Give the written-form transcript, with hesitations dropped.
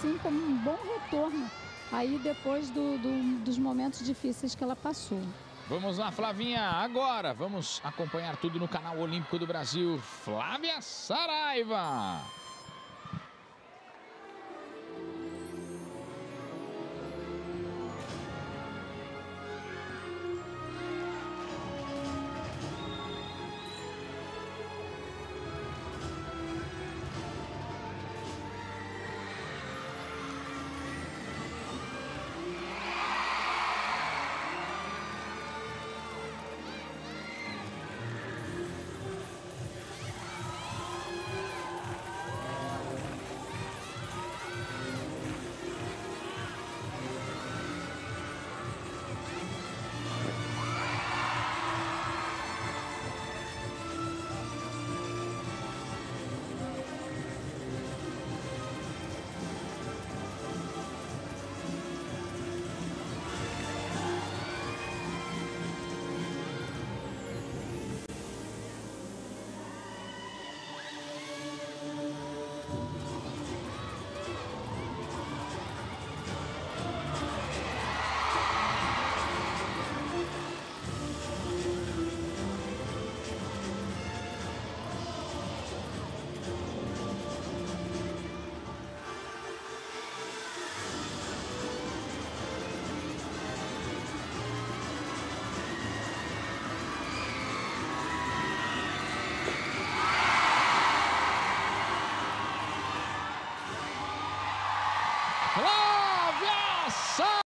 sim como um bom retorno aí depois dos momentos difíceis que ela passou. Vamos lá, Flavinha, agora vamos acompanhar tudo no canal Olímpico do Brasil. Flávia Saraiva.